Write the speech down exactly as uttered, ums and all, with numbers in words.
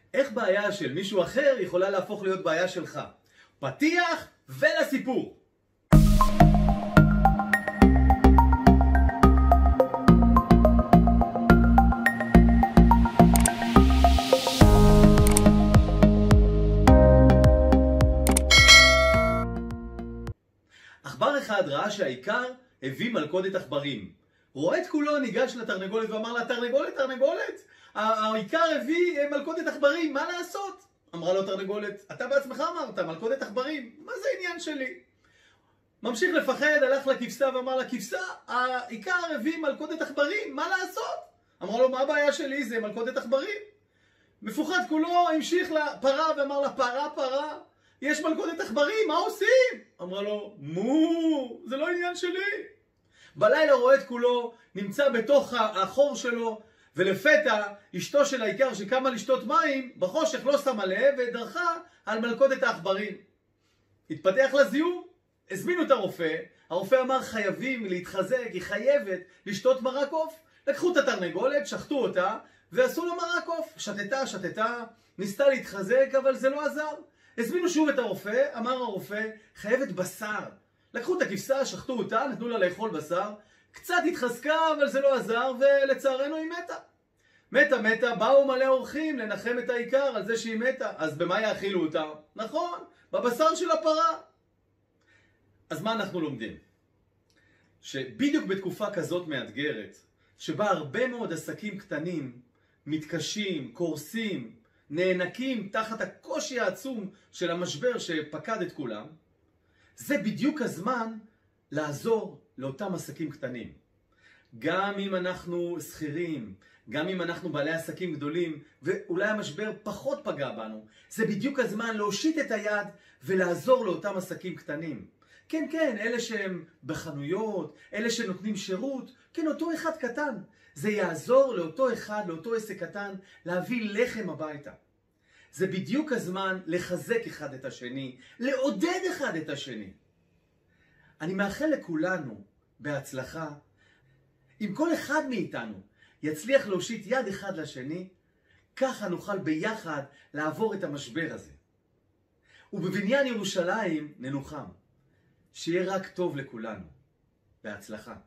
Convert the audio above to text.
איך בעיה של מישהו אחר יכולה להפוך להיות בעיה שלך? פתיח ולסיפור. עכבר אחד ראה שהעיקר הביא מלכודת עכברים. רועד כולו ניגש לתרנגולת ואמר לה, תרנגולת, תרנגולת, העיקר הביא מלכודת עכברים, מה לעשות? אמרה לו תרנגולת, אתה בעצמך אמרת, מלכודת עכברים, מה זה העניין שלי? ממשיך לפחד, הלך לכבשה ואמר לה, כבשה, העיקר הביא מלכודת עכברים, מה לעשות? אמרה לו, מה הבעיה שלי? זה מלכודת עכברים. מפוחד כולו המשיך לפרה ואמר לה, פרה, פרה, יש מלכודת עכברים, מה עושים? אמרה לו, מו, זה לא עניין שלי. בלילה רועד כולו נמצא בתוך החור שלו, ולפתע אשתו של העיקר שקמה לשתות מים, בחושך לא שמה לב ודרכה על מלכודת העכברים. התפתח לה זיהום, הזמינו את הרופא, הרופא אמר חייבים להתחזק, היא חייבת לשתות מרק עוף. לקחו את התרנגולת, שחטו אותה ועשו לה מרק עוף. שתתה, שתתה, ניסתה להתחזק אבל זה לא עזר. הזמינו שוב את הרופא, אמר הרופא חייבת בשר. לקחו את הכבשה, שחטו אותה, נתנו לה לאכול בשר, קצת התחזקה אבל זה לא עזר ולצערנו היא מתה. מתה מתה, באו מלא אורחים לנחם את העיקר על זה שהיא מתה. אז במה יאכילו אותה? נכון, בבשר של הפרה. אז מה אנחנו לומדים? שבדיוק בתקופה כזאת מאתגרת, שבה הרבה מאוד עסקים קטנים מתקשים, קורסים, נאנקים תחת הקושי העצום של המשבר שפקד את כולם, זה בדיוק הזמן לעזור לאותם עסקים קטנים. גם אם אנחנו שכירים, גם אם אנחנו בעלי עסקים גדולים, ואולי המשבר פחות פגע בנו, זה בדיוק הזמן להושיט את היד ולעזור לאותם עסקים קטנים. כן, כן, אלה שהם בחנויות, אלה שנותנים שירות, כן, אותו אחד קטן. זה יעזור לאותו אחד, לאותו עסק קטן, להביא לחם הביתה. זה בדיוק הזמן לחזק אחד את השני, לעודד אחד את השני. אני מאחל לכולנו בהצלחה. אם כל אחד מאיתנו יצליח להושיט יד אחד לשני, ככה נוכל ביחד לעבור את המשבר הזה. ובבניין ירושלים ננוחם. שיהיה רק טוב לכולנו. בהצלחה.